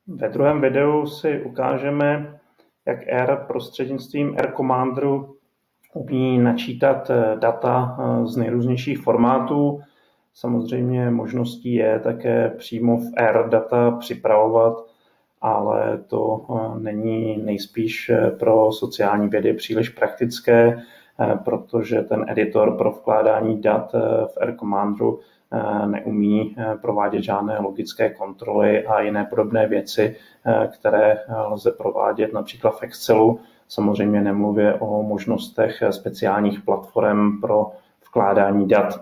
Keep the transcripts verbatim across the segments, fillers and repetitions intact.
Ve druhém videu si ukážeme, jak R prostřednictvím R Commanderu umí načítat data z nejrůznějších formátů. Samozřejmě možností je také přímo v R data připravovat, ale to není nejspíš pro sociální vědy příliš praktické, protože ten editor pro vkládání dat v R Commanderu neumí provádět žádné logické kontroly a jiné podobné věci, které lze provádět například v Excelu. Samozřejmě nemluvě o možnostech speciálních platform pro vkládání dat.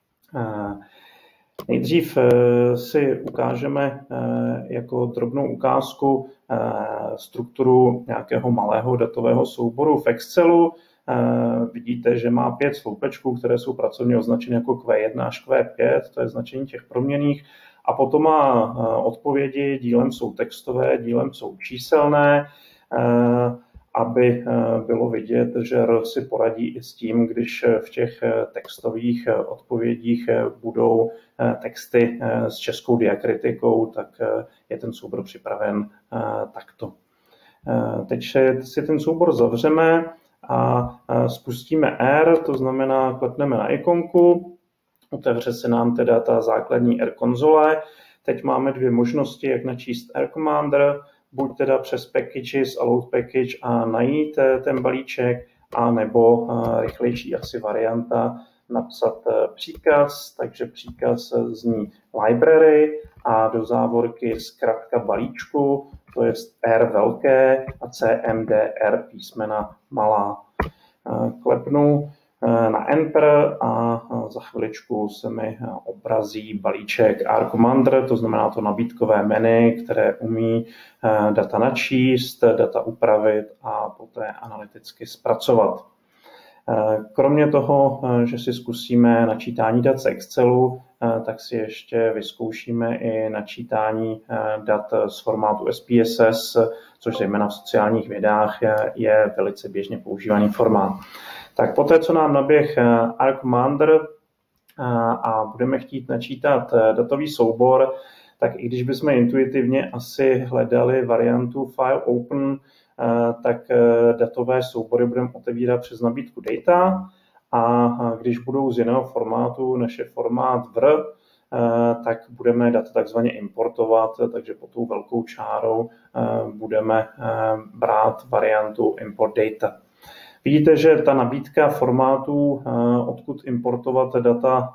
Nejdřív si ukážeme jako drobnou ukázku strukturu nějakého malého datového souboru v Excelu. Vidíte, že má pět sloupečků, které jsou pracovně označeny jako Q jedna až Q pět, to je značení těch proměnných. A potom má odpovědi, dílem jsou textové, dílem jsou číselné, aby bylo vidět, že R si poradí i s tím, když v těch textových odpovědích budou texty s českou diakritikou, tak je ten soubor připraven takto. Teď si ten soubor zavřeme a spustíme R, to znamená klepneme na ikonku, otevře se nám teda ta základní R konzole. Teď máme dvě možnosti, jak načíst R Commander, buď teda přes packages a load package a najít ten balíček, a nebo rychlejší asi varianta napsat příkaz, takže příkaz zní library a do závorky zkratka balíčku, to je R velké a C M D R písmena malá. Klepnu na Enter a za chviličku se mi obrazí balíček R Commander, to znamená to nabídkové menu, které umí data načíst, data upravit a poté analyticky zpracovat. Kromě toho, že si zkusíme načítání dat z Excelu, tak si ještě vyzkoušíme i načítání dat z formátu S P S S, což zejména v sociálních vědách je velice běžně používaný formát. Tak poté, co nám naběh R Commander a budeme chtít načítat datový soubor, tak i když bychom intuitivně asi hledali variantu File Open, tak datové soubory budeme otevírat přes nabídku Data, a když budou z jiného formátu, než je formát V R, tak budeme data takzvaně importovat, takže pod tou velkou čárou budeme brát variantu Import Data. Vidíte, že ta nabídka formátů, odkud importovat data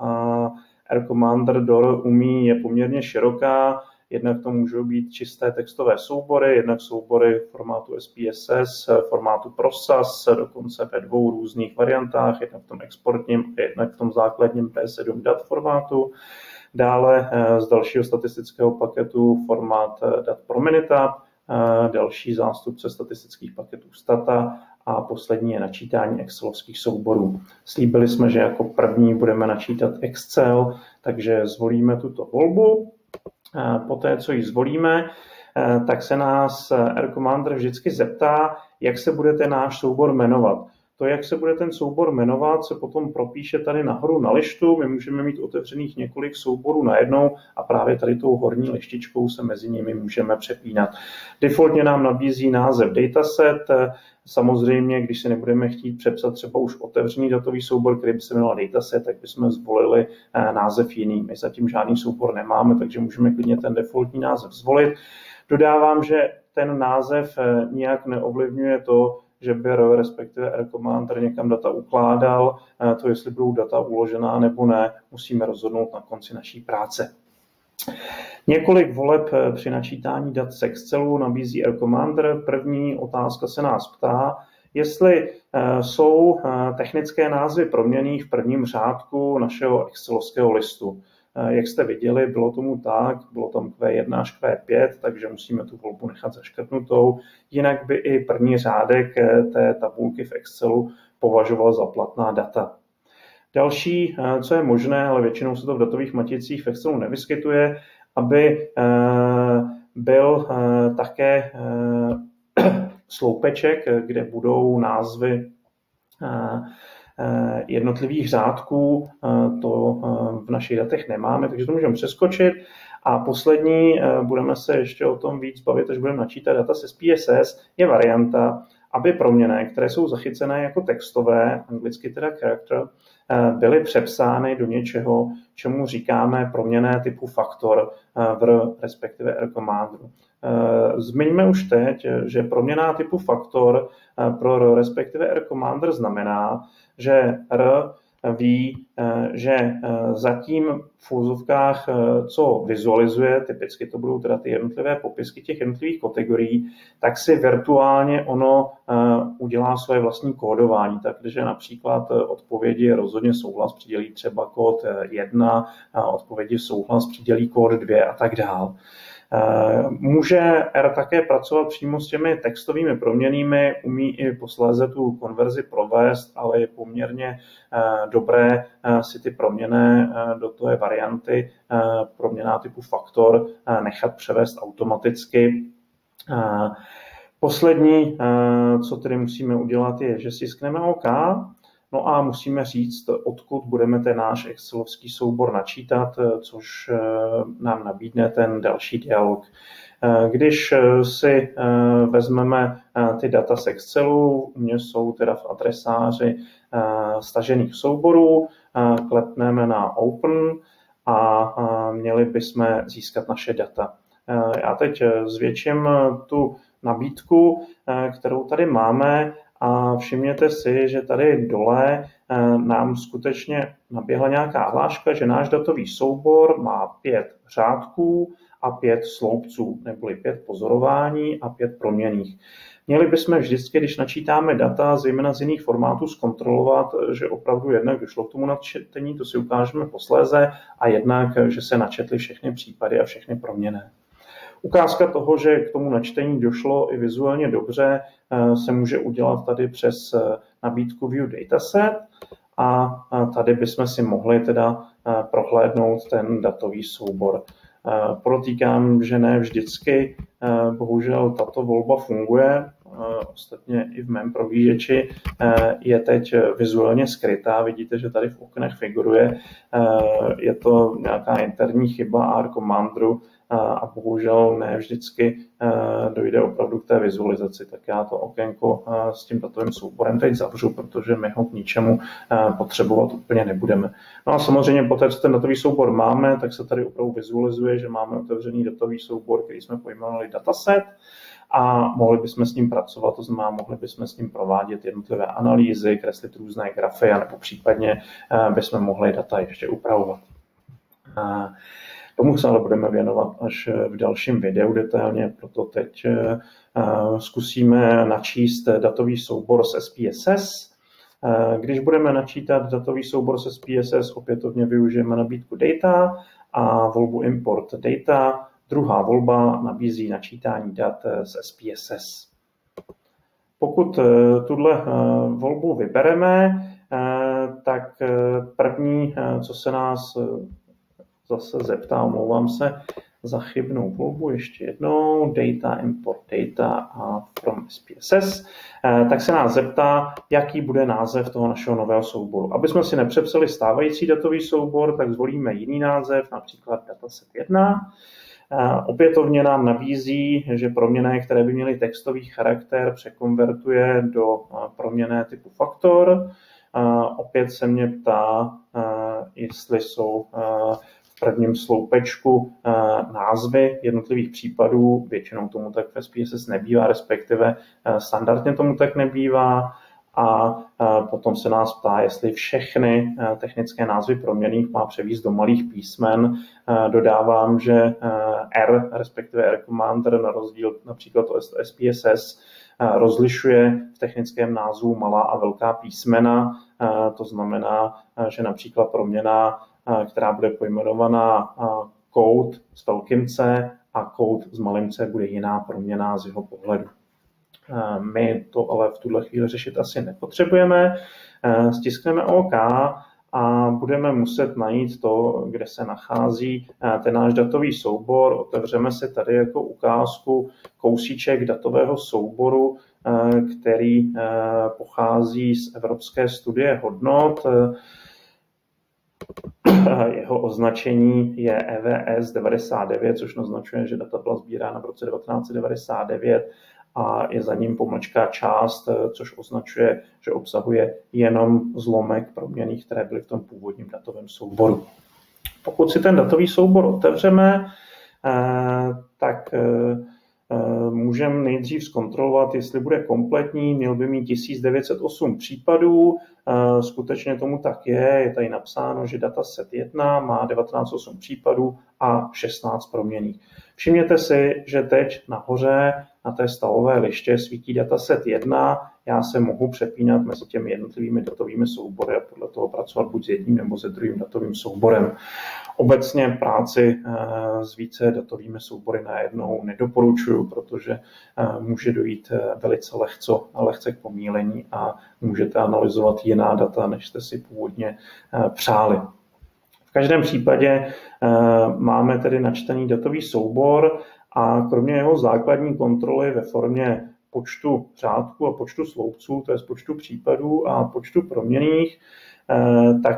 R Commander D O R umí, je poměrně široká. Jednak to můžou být čisté textové soubory, jednak soubory formátu S P S S, formátu ProSAS, dokonce ve dvou různých variantách, jednak v tom exportním, jednak v tom základním P sedm dat formátu. Dále z dalšího statistického paketu formát dat Prominita, další zástupce statistických paketů Stata a poslední je načítání excelovských souborů. Slíbili jsme, že jako první budeme načítat Excel, takže zvolíme tuto volbu. Poté, co ji zvolíme, tak se nás R Commander vždycky zeptá, jak se bude ten náš soubor jmenovat. To, jak se bude ten soubor jmenovat, se potom propíše tady nahoru na lištu. My můžeme mít otevřených několik souborů najednou a právě tady tou horní lištičkou se mezi nimi můžeme přepínat. Defaultně nám nabízí název dataset. Samozřejmě, když si nebudeme chtít přepsat třeba už otevřený datový soubor, který by se jmenoval dataset, tak bychom zvolili název jiný. My zatím žádný soubor nemáme, takže můžeme klidně ten defaultní název zvolit. Dodávám, že ten název nijak neovlivňuje to, že by R, respektive R Commander někam data ukládal. To, jestli budou data uložená nebo ne, musíme rozhodnout na konci naší práce. Několik voleb při načítání dat z Excelu nabízí R Commander. První otázka se nás ptá, jestli jsou technické názvy proměnných v prvním řádku našeho excelovského listu. Jak jste viděli, bylo tomu tak, bylo tam Q jedna až Q pět, takže musíme tu volbu nechat zaškrtnutou. Jinak by i první řádek té tabulky v Excelu považoval za platná data. Další, co je možné, ale většinou se to v datových maticích v Excelu nevyskytuje, aby byl také sloupeček, kde budou názvy jednotlivých řádků, to v našich datech nemáme, takže to můžeme přeskočit. A poslední, budeme se ještě o tom víc bavit, až budeme načítat data z S P S S, je varianta, aby proměnné, které jsou zachycené jako textové, anglicky teda character, byly přepsány do něčeho, čemu říkáme proměnné typu faktor v R, respektive R commandu. Zmiňme už teď, že proměnná typu faktor pro R, respektive R commander znamená, že R ví, že zatím v úzovkách, co vizualizuje, typicky to budou teda ty jednotlivé popisky těch jednotlivých kategorií, tak si virtuálně ono udělá svoje vlastní kódování. Takže například odpovědi rozhodně souhlas přidělí třeba kód jedna, odpovědi souhlas přidělí kód dvě a tak dál. Může R také pracovat přímo s těmi textovými proměnnými, umí i posléze tu konverzi provést, ale je poměrně dobré si ty proměnné do té varianty proměnná typu faktor nechat převést automaticky. Poslední, co tedy musíme udělat, je, že stiskneme OK. No a musíme říct, odkud budeme ten náš excelovský soubor načítat, což nám nabídne ten další dialog. Když si vezmeme ty data z Excelu, u mě jsou teda v adresáři stažených souborů, klepneme na Open a měli bychom získat naše data. Já teď zvětším tu nabídku, kterou tady máme, a všimněte si, že tady dole nám skutečně naběhla nějaká hláška, že náš datový soubor má pět řádků a pět sloupců, neboli pět pozorování a pět proměnných. Měli bychom vždycky, když načítáme data, zejména z jiných formátů, zkontrolovat, že opravdu jednak došlo k tomu načtení, to si ukážeme posléze, a jednak, že se načetly všechny případy a všechny proměnné. Ukázka toho, že k tomu načtení došlo i vizuálně dobře, se může udělat tady přes nabídku View Dataset a tady bychom si mohli teda prohlédnout ten datový soubor. Podotýkám, že ne vždycky, bohužel tato volba funguje, ostatně i v mém prohlížeči je teď vizuálně skrytá, vidíte, že tady v oknech figuruje, je to nějaká interní chyba R commandu a bohužel ne vždycky dojde opravdu k té vizualizaci, tak já to okénko s tím datovým souborem teď zavřu, protože my ho k ničemu potřebovat úplně nebudeme. No a samozřejmě poté, co ten datový soubor máme, tak se tady opravdu vizualizuje, že máme otevřený datový soubor, který jsme pojmenovali dataset, a mohli bychom s ním pracovat, to znamená, mohli bychom s ním provádět jednotlivé analýzy, kreslit různé grafy, anebo případně bychom mohli data ještě upravovat. Tomu se ale budeme věnovat až v dalším videu detailně, proto teď zkusíme načíst datový soubor z S P S S. Když budeme načítat datový soubor z S P S S, opětovně využijeme nabídku Data a volbu Import Data. Druhá volba nabízí načítání dat z S P S S. Pokud tuhle volbu vybereme, tak první, co se nás zase zeptá, omlouvám se za chybnou volbu, ještě jednou, Data, Import Data a from S P S S, tak se nás zeptá, jaký bude název toho našeho nového souboru. Aby jsme si nepřepsali stávající datový soubor, tak zvolíme jiný název, například dataset jedna. Opětovně nám nabízí, že proměnné, které by měly textový charakter, překonvertuje do proměnné typu faktor. Opět se mě ptá, jestli jsou v prvním sloupečku názvy jednotlivých případů. Většinou tomu tak v S P S S nebývá, respektive standardně tomu tak nebývá. A potom se nás ptá, jestli všechny technické názvy proměnných má převíst do malých písmen. Dodávám, že R, respektive R commander, na rozdíl například od S P S S, rozlišuje v technickém názvu malá a velká písmena. To znamená, že například proměna, která bude pojmenovaná code s velkým C a code s malým C, bude jiná proměna z jeho pohledu. My to ale v tuhle chvíli řešit asi nepotřebujeme. Stiskneme OK a budeme muset najít to, kde se nachází ten náš datový soubor. Otevřeme si tady jako ukázku kousíček datového souboru, který pochází z Evropské studie hodnot. Jeho označení je E V S devadesát devět, což naznačuje, že data byla sbírána v roce devatenáct set devadesát devět a je za ním pomlčka část, což označuje, že obsahuje jenom zlomek proměnných, které byly v tom původním datovém souboru. Pokud si ten datový soubor otevřeme, tak můžeme nejdřív zkontrolovat, jestli bude kompletní. Měl by mít tisíc devět set osm případů, skutečně tomu tak je, je tady napsáno, že dataset jedna má devatenáct set osm případů a šestnáct proměnných. Všimněte si, že teď nahoře na té stavové liště svítí dataset jedna, já se mohu přepínat mezi těmi jednotlivými datovými soubory a podle toho pracovat buď s jedním nebo se druhým datovým souborem. Obecně práci s více datovými soubory najednou nedoporučuju, protože může dojít velice lehco, lehce k pomílení a můžete analyzovat jiná data, než jste si původně přáli. V každém případě máme tedy načtený datový soubor a kromě jeho základní kontroly ve formě počtu řádků a počtu sloupců, to je z počtu případů a počtu proměnných, tak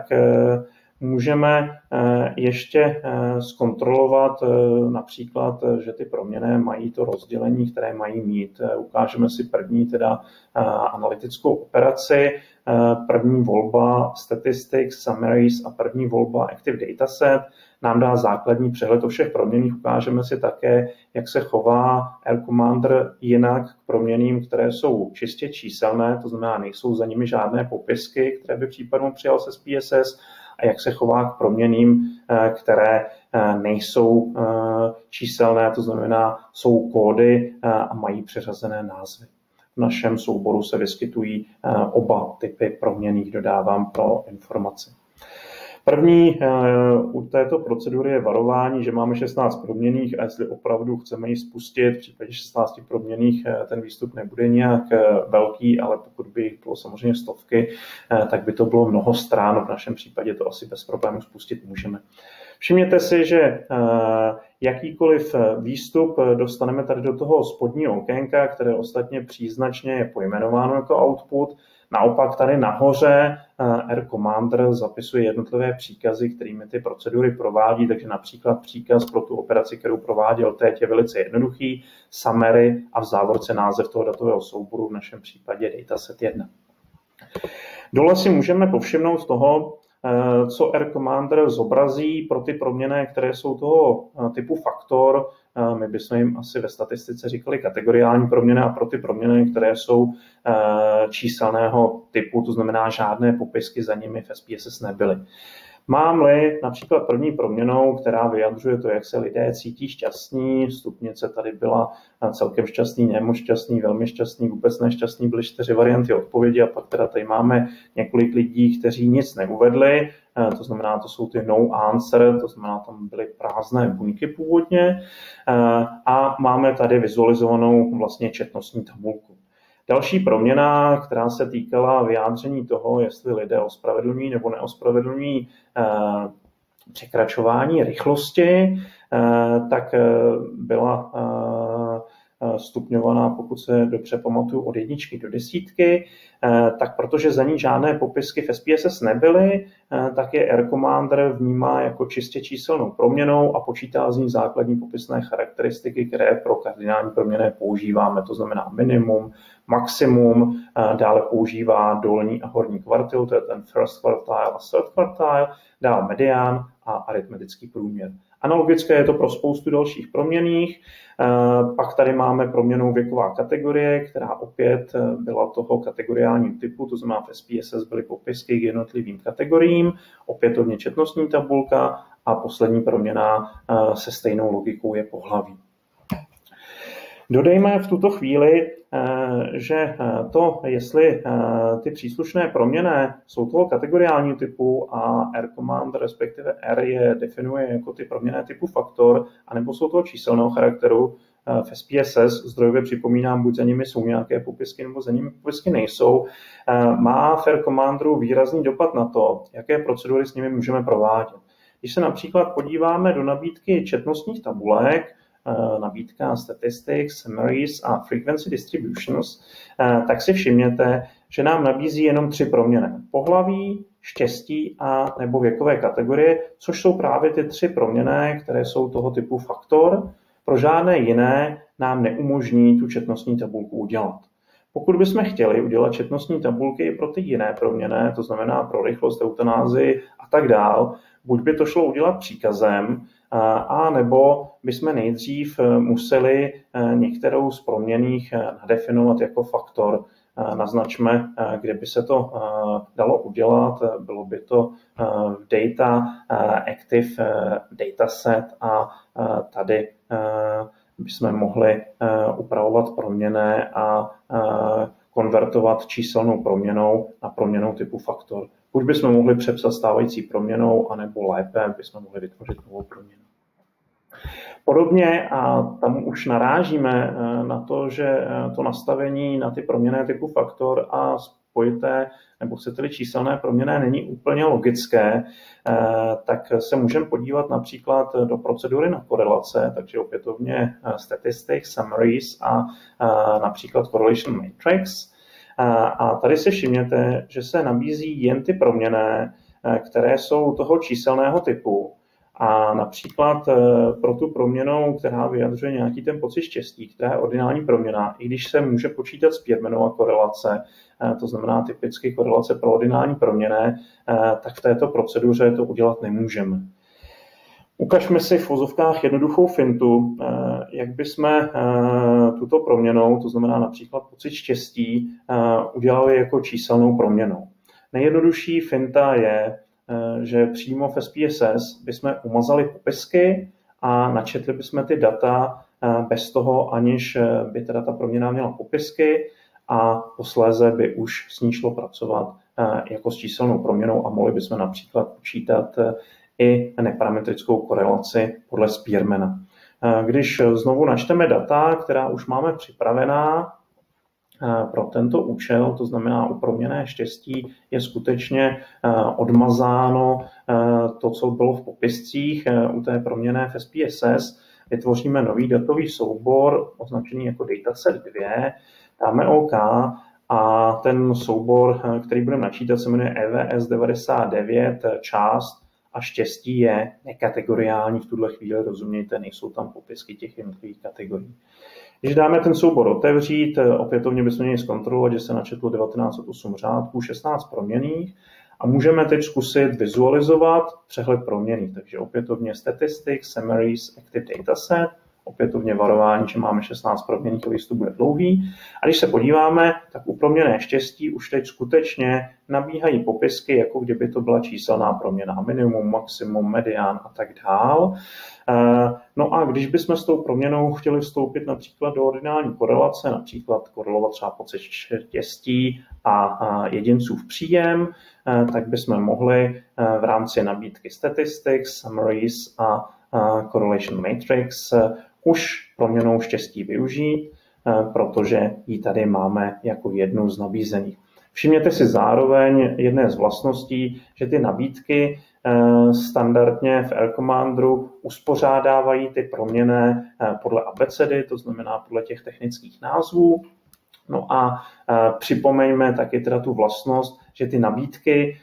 můžeme ještě zkontrolovat například, že ty proměnné mají to rozdělení, které mají mít. Ukážeme si první teda analytickou operaci, první volba Statistics, Summaries a první volba Active Dataset nám dá základní přehled o všech proměnných. Ukážeme si také, jak se chová R Commander jinak k proměnným, které jsou čistě číselné, to znamená, nejsou za nimi žádné popisky, které by případně přijal se S P S S, a jak se chová k proměnným, které nejsou číselné, to znamená, jsou kódy a mají přeřazené názvy. V našem souboru se vyskytují oba typy proměnných, dodávám pro informaci. První u této procedury je varování, že máme šestnáct proměnných a jestli opravdu chceme ji spustit, v případě šestnácti proměnných ten výstup nebude nějak velký, ale pokud by jich bylo samozřejmě stovky, tak by to bylo mnoho strán, v našem případě to asi bez problémů spustit můžeme. Všimněte si, že jakýkoliv výstup dostaneme tady do toho spodního okénka, které ostatně příznačně je pojmenováno jako output. Naopak tady nahoře R Commander zapisuje jednotlivé příkazy, kterými ty procedury provádí, takže například příkaz pro tu operaci, kterou prováděl teď, je velice jednoduchý, summary a v závorce název toho datového souboru, v našem případě dataset jedna. Dole si můžeme povšimnout toho, co R Commander zobrazí pro ty proměnné, které jsou toho typu faktor. My bychom jim asi ve statistice říkali kategoriální proměny a pro ty proměny, které jsou číselného typu, to znamená žádné popisky za nimi v S P S S nebyly. Mám-li například první proměnou, která vyjadřuje to, jak se lidé cítí šťastní, stupnice tady byla celkem šťastný, nemoc šťastný, velmi šťastný, vůbec nešťastný, byly čtyři varianty odpovědi a pak teda tady máme několik lidí, kteří nic neuvedli, to znamená, to jsou ty no answer, to znamená, tam byly prázdné buňky původně a máme tady vizualizovanou vlastně četnostní tabulku. Další proměna, která se týkala vyjádření toho, jestli lidé ospravedlňují nebo neospravedlňují eh, překračování rychlosti, eh, tak eh, byla eh, stupňovaná, pokud se dobře pamatuju, od jedničky do desítky, eh, tak protože za ní žádné popisky v S P S S nebyly, eh, tak je R Commander vnímá jako čistě číselnou proměnou a počítá z ní základní popisné charakteristiky, které pro kardinální proměny používáme, to znamená minimum, maximum, dále používá dolní a horní kvartil, to je ten first quartile a third quartile, dál medián a aritmetický průměr. Analogické je to pro spoustu dalších proměnných. Pak tady máme proměnnou věková kategorie, která opět byla toho kategoriálního typu, to znamená v S P S S byly popisky k jednotlivým kategoriím, opětovně četnostní tabulka a poslední proměna se stejnou logikou je pohlaví. Dodejme v tuto chvíli, že to, jestli ty příslušné proměnné jsou toho kategoriálního typu a R Command, respektive R je definuje jako ty proměnné typu faktor, anebo jsou toho číselného charakteru, v S P S S, zdrojově připomínám, buď za nimi jsou nějaké popisky, nebo za nimi popisky nejsou, má v R Commanderu výrazný dopad na to, jaké procedury s nimi můžeme provádět. Když se například podíváme do nabídky četnostních tabulek, nabídka Statistics, Summaries a Frequency Distributions, tak si všimněte, že nám nabízí jenom tři proměnné. Pohlaví, štěstí a nebo věkové kategorie, což jsou právě ty tři proměnné, které jsou toho typu faktor. Pro žádné jiné nám neumožní tu četnostní tabulku udělat. Pokud bychom chtěli udělat četnostní tabulky pro ty jiné proměnné, to znamená pro rychlost, eutanázii a tak dál, buď by to šlo udělat příkazem, a nebo bychom nejdřív museli některou z proměnných nadefinovat jako faktor. Naznačme, kde by se to dalo udělat. Bylo by to data, active dataset a tady bychom mohli upravovat proměnné a konvertovat číselnou proměnou na proměnou typu faktor. Buď bychom mohli přepsat stávající proměnou, anebo lépe bychom mohli vytvořit novou proměnu. Podobně, a tam už narážíme na to, že to nastavení na ty proměnné typu faktor a spojité, nebo chcete-li číselné proměnné, není úplně logické, tak se můžeme podívat například do procedury na korelace, takže opětovně statistics, summaries a například correlation matrix. A tady si všimněte, že se nabízí jen ty proměnné, které jsou toho číselného typu. A například pro tu proměnou, která vyjadřuje nějaký ten pocit štěstí, která je ordinální proměna, i když se může počítat Spearmanova korelace, to znamená typicky korelace pro ordinální proměnné, tak v této proceduře to udělat nemůžeme. Ukažme si v vozovkách jednoduchou fintu, jak bychom tuto proměnou, to znamená například pocit štěstí, udělali jako číselnou proměnou. Nejjednodušší finta je, že přímo v S P S S bychom umazali popisky a načetli bychom ty data bez toho, aniž by teda ta proměna měla popisky a posléze by už s ní šlo pracovat jako s číselnou proměnou a mohli bychom například počítat i neparametrickou korelaci podle Spearmana. Když znovu načteme data, která už máme připravená pro tento účel, to znamená u proměnné štěstí je skutečně odmazáno to, co bylo v popiscích u té proměnné v S P S S, vytvoříme nový datový soubor označený jako dataset dva, dáme OK a ten soubor, který budeme načítat, se jmenuje E V S devadesát devět, část a štěstí je nekategoriální v tuhle chvíli, rozumějte, nejsou tam popisky těch jednotlivých kategorií. Když dáme ten soubor otevřít, opětovně bychom měli zkontrolovat, že se načetlo devatenáct set osm řádků, šestnáct proměnných a můžeme teď zkusit vizualizovat přehled proměnných. Takže opětovně statistics, summaries, active dataset, opětovně varování, že máme šestnáct proměnných a výstup bude dlouhý. A když se podíváme, tak u proměnné štěstí už teď skutečně nabíhají popisky, jako kdyby to byla číselná proměna, minimum, maximum, medián a tak dál. No a když bychom s tou proměnou chtěli vstoupit například do ordinální korelace, například korelovat třeba pocit štěstí a jedincův příjem, tak bychom mohli v rámci nabídky statistics, summaries a correlation matrix už proměnou štěstí využít, protože ji tady máme jako jednu z nabízených. Všimněte si zároveň jedné z vlastností, že ty nabídky standardně v R Commanderu uspořádávají ty proměnné podle abecedy, to znamená podle těch technických názvů. No a připomeňme taky teda tu vlastnost, že ty nabídky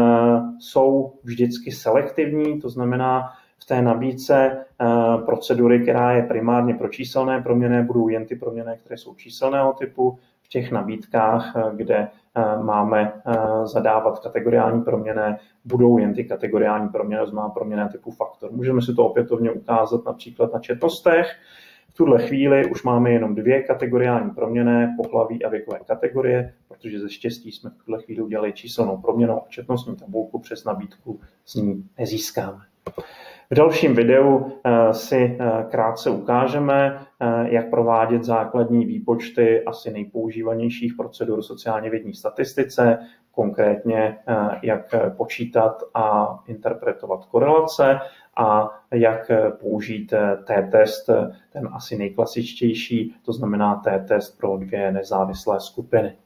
jsou vždycky selektivní, to znamená, v té nabídce procedury, která je primárně pro číselné proměnné, budou jen ty proměnné, které jsou číselného typu. V těch nabídkách, kde máme zadávat kategoriální proměnné, budou jen ty kategoriální proměnné, to znamená proměnné typu faktor. Můžeme si to opětovně ukázat například na četnostech. V tuhle chvíli už máme jenom dvě kategoriální proměnné, pohlaví a věkové kategorie, protože ze štěstí jsme v tuhle chvíli udělali číselnou proměnou a četnostní tabulku přes nabídku s ní nezískáme. V dalším videu si krátce ukážeme, jak provádět základní výpočty asi nejpoužívanějších procedur sociálně vědní statistice, konkrétně jak počítat a interpretovat korelace a jak použít t-test, ten asi nejklasičtější, to znamená t-test pro dvě nezávislé skupiny.